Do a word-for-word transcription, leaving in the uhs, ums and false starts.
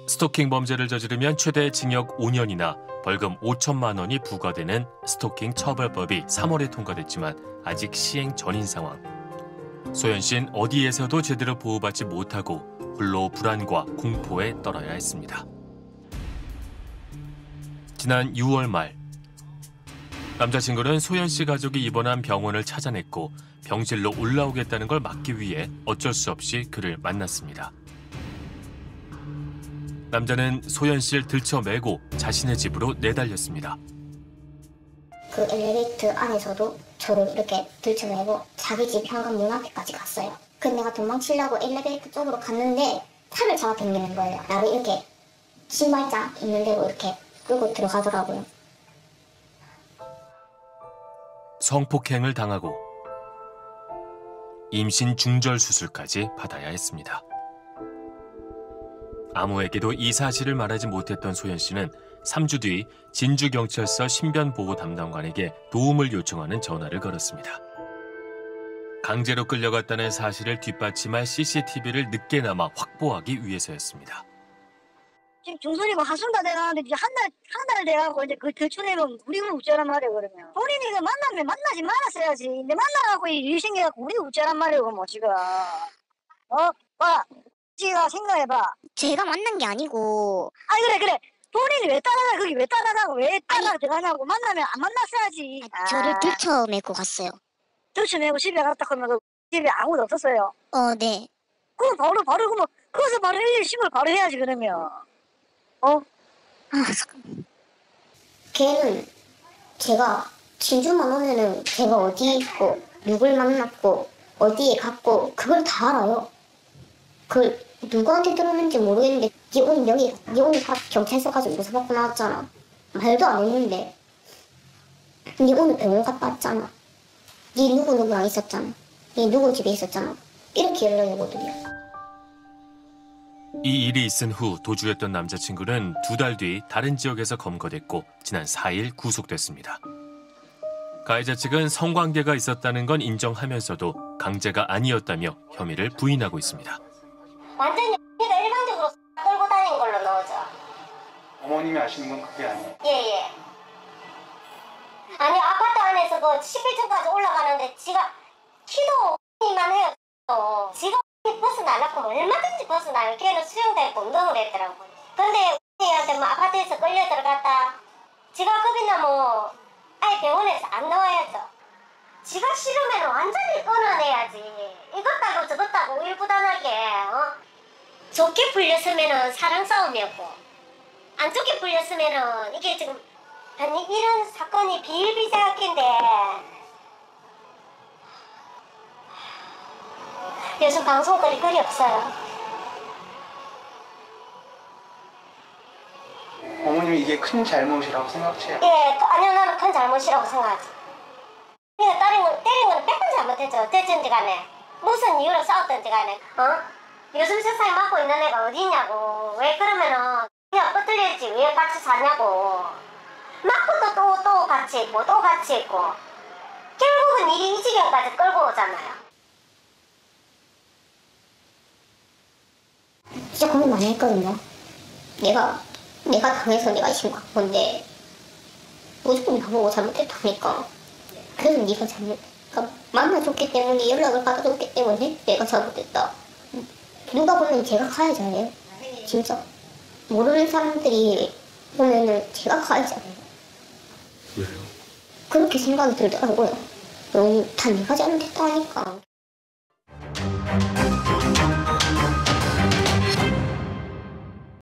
스토킹 범죄를 저지르면 최대 징역 오 년이나 벌금 오천만 원이 부과되는 스토킹 처벌법이 삼월에 통과됐지만 아직 시행 전인 상황. 소연 씨는 어디에서도 제대로 보호받지 못하고 홀로 불안과 공포에 떨어야 했습니다. 지난 유월 말 남자친구는 소연 씨 가족이 입원한 병원을 찾아냈고 병실로 올라오겠다는 걸 막기 위해 어쩔 수 없이 그를 만났습니다. 남자는 소연 씨를 들쳐매고 자신의 집으로 내달렸습니다. 그 엘리베이터 안에서도 저를 이렇게 들쳐매고 자기 집 현관 문 앞에까지 갔어요. 그래서 내가 도망치려고 엘리베이터 쪽으로 갔는데 팔을 잡아 당기는 거예요. 나를 이렇게 신발장 있는 데로 이렇게 끌고 들어가더라고요. 성폭행을 당하고 임신 중절 수술까지 받아야 했습니다. 아무에게도 이 사실을 말하지 못했던 소연 씨는 삼 주 뒤 진주경찰서 신변보호 담당관에게 도움을 요청하는 전화를 걸었습니다. 강제로 끌려갔다는 사실을 뒷받침할 씨씨티비를 늦게나마 확보하기 위해서였습니다. 지금 중순이고 한순 다 돼가는데 이제 한 달, 한 달 돼가고 이제 그 들추내면 우리가 우째란 말이에요, 그러면. 본인이 그 만나면 만나지 말았어야지. 근데 만나갖고 일 생겨갖고 우리가 우째란 말이에요, 뭐, 지금. 어? 봐. 지가 생각해봐. 제가 만난 게 아니고. 아니, 그래, 그래. 본인이 왜 따라가, 거기 왜 따라가고, 왜 따라 들어가냐고. 만나면 안 만났어야지. 아, 저를 아. 들쳐매고 갔어요. 들쳐매고 집에 갔다 그러면 그 집에 아무도 없었어요. 어, 네. 그럼 바로, 바로, 그러면, 거기서 바로 일일심을 바로 해야지, 그러면. 어? 아, 잠깐만. 걔는 제가 진주만 오면은 제가 어디에 있고 누굴 만났고 어디에 갔고 그걸 다 알아요. 그걸 누구한테 들었는지 모르겠는데 니 오늘 여기 니 오늘 경찰서 가서 무서워갖고 나왔잖아. 말도 안 했는데 니 오늘 병원 갔다 왔잖아. 니 누구누구랑 있었잖아. 니 누구 집에 있었잖아. 이렇게 연락이 오거든요. 이 일이 있은 후 도주했던 남자친구는 두 달 뒤 다른 지역에서 검거됐고 지난 사 일 구속됐습니다. 가해자 측은 성관계가 있었다는 건 인정하면서도 강제가 아니었다며 혐의를 부인하고 있습니다. 완전히 내가 일방적으로 끌고 다닌 걸로 나오죠. 어머님이 아시는 건 그게 아니에요? 예예. 아니 아파트 안에서 그 십일 층까지 올라가는데 지가 키도 이만 해요. 지가 벗어나려고 얼마든지 벗어나요. 걔는 수영대에 운동을 했더라고요. 근데 우리한테 뭐 아파트에서 끌려 들어갔다. 지가 겁이나 뭐 아예 병원에서 안 나와야죠. 지가 싫으면 완전히 끊어내야지. 이것 따고 저것 따고 일부단하게 어? 좋게 풀렸으면 사랑 싸움이었고 안 좋게 풀렸으면 이게 지금 아니 이런 사건이 비일비재학인데 요즘 방송들이 그리 없어요. 어머님이 이게 큰 잘못이라고 생각해요? 예, 아니요, 나는 큰 잘못이라고 생각하지. 그냥 때린 건, 때린 건 백 번 잘못했죠. 어쨌든지 간에. 무슨 이유로 싸웠든지 간에. 어? 요즘 세상에 맡고 있는 애가 어디 있냐고. 왜 그러면은 그냥 뻗들렸지. 왜 같이 사냐고. 맞고도 또, 또 같이 있고, 또 같이 있고. 결국은 일이 이 지경까지 끌고 오잖아요. 진짜 고민 많이 했거든요. 내가 내가 당해서 내가 신고한 건데 무조건 나보고 잘못했다니까. 그래서 네가 잘못 그러니까 만나줬기 때문에 연락을 받아줬기 때문에 내가 잘못했다. 누가 보면 제가 가해자예요. 진짜 모르는 사람들이 보면은 제가 가해자예요. 왜요? 그렇게 생각이 들더라고요. 너무 다 내가 잘못했다니까.